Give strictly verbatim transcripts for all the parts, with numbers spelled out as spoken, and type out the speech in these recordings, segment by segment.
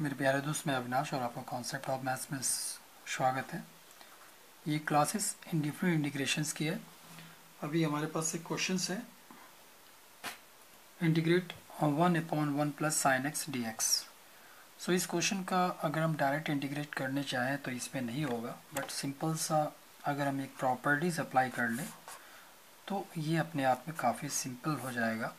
मेरे प्यारे दोस्त, मैं अविनाश और आपका कॉन्सेप्ट ऑफ मैथ्स में स्वागत है। ये क्लासेस इंडिफरेंट इंटीग्रेशंस की है। अभी हमारे पास एक क्वेश्चन है, integrate one upon one plus sine x d x. So इस क्वेश्चन का अगर हम डायरेक्ट इंटीग्रेट करने चाहें तो इसमें नहीं होगा, बट सिंपल सा अगर हम एक प्रॉपर्टीज अप्लाई कर लें तो ये अपने आप में काफ़ी सिंपल हो जाएगा।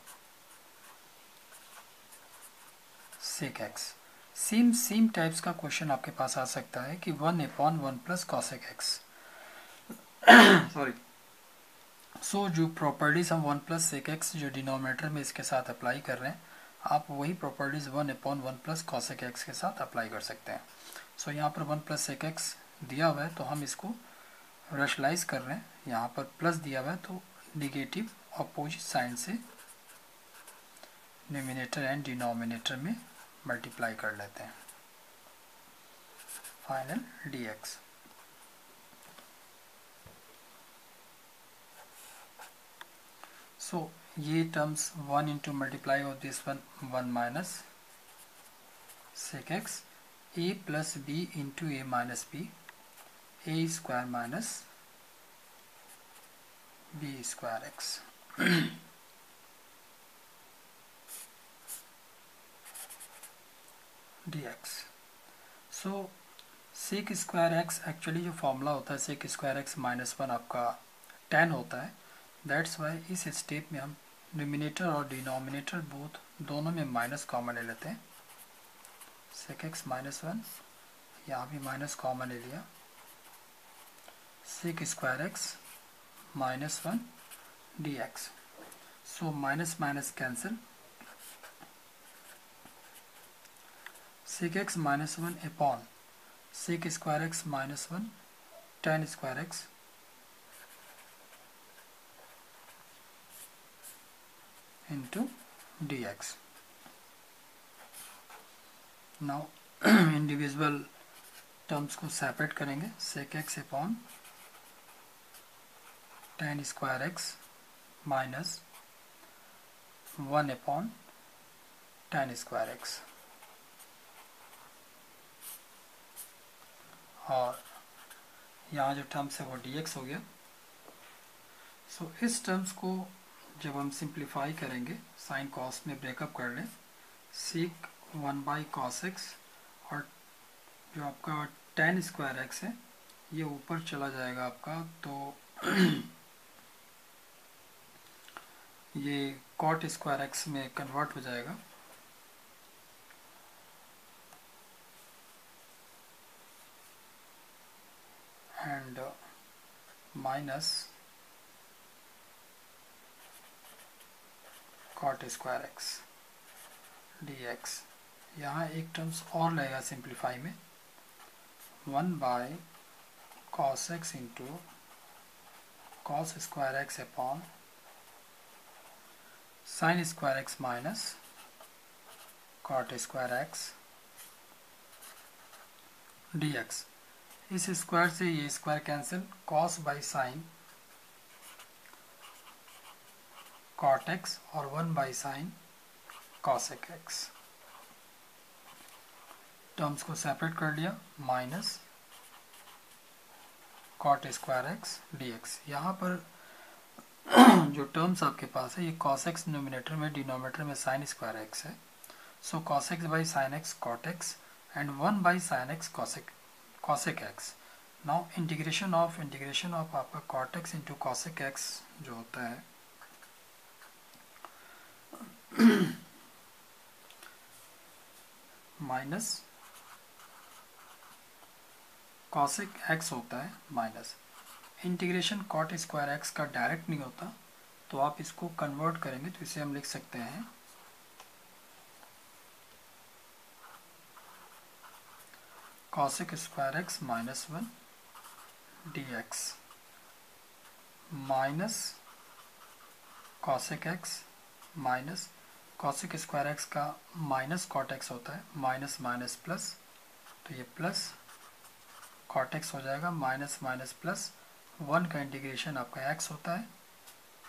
Sec x same same types का क्वेश्चन आपके पास आ सकता है कि one upon one plus cosec x. Sorry so जो प्रॉपर्टीज हम वन प्लस सेक एक्स जो डिनोमिनेटर में इसके साथ अप्लाई कर रहे हैं, आप वही properties one upon one plus cosec x के साथ अप्लाई कर सकते हैं। सो so, यहाँ पर वन प्लस सेक एक्स दिया हुआ है तो हम इसको रेशलाइज कर रहे हैं। यहाँ पर प्लस दिया हुआ है तो निगेटिव अपोजिट साइन से न्यूमिनेटर एंड डिनोमिनेटर में मल्टीप्लाई कर लेते हैं। Final d x. सो ये टर्म्स वन इंटू मल्टीप्लाई और this one one minus sec x a plus b into a minus b a square minus b square x. D x. So sec square x actually जो formula होता है sec square x minus one आपका tan होता है। That's why इस step में हम numerator और डिनोमिनेटर बोथ दोनों में माइनस कॉमन ले लेते हैं। सेक एक्स माइनस वन, यहाँ भी माइनस कॉमन ले लिया। Sec square x minus one d x. So minus minus cancel. Sec x minus one upon sec square x minus one tan square x into d x. Now individual terms को separate करेंगे। Sec x upon tan square x minus one upon tan square x, और यहाँ जो terms है वो D x हो गया। सो so, इस टर्म्स को जब हम सिंप्लीफाई करेंगे साइन कॉस में ब्रेकअप कर लें, sec one by cos x और जो आपका टेन स्क्वायर एक्स है ये ऊपर चला जाएगा आपका, तो ये कॉट स्क्वायर एक्स में कन्वर्ट हो जाएगा। And minus cot square x d x. यहाँ एक टर्म्स और लगेगा सिंप्लीफाई में, one by cos x into cos square x upon sine square x minus cot square x d x. इस square से ये square cancel, cos by sine cot x और one by sine cosec x. Terms को separate कर लिया, minus cot square x d x. यहाँ पर जो टर्म्स आपके पास है ये कॉस एक्स न्यूमिनेटर में, डिनोमिनेटर में साइन स्क्वायर एक्स है। So cos x by sine x cot x and one by sine x cosec cosec x. Now integration of integration of आपका cot x into cosec x जो होता है minus cosec x होता है minus integration cot square x का direct नहीं होता, तो आप इसको कन्वर्ट करेंगे तो इसे हम लिख सकते हैं cosec square x minus one d x minus cosec x minus cosec square x का माइनस कॉट एक्स होता है, माइनस माइनस प्लस, तो ये प्लस कॉट एक्स हो जाएगा, माइनस माइनस प्लस वन का इंटीग्रेशन आपका एक्स होता है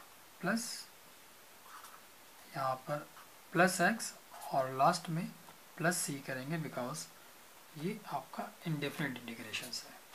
प्लस यहाँ पर प्लस एक्स और लास्ट में प्लस सी करेंगे बिकॉज ये आपका इंडेफिनिट इंटीग्रेशन है।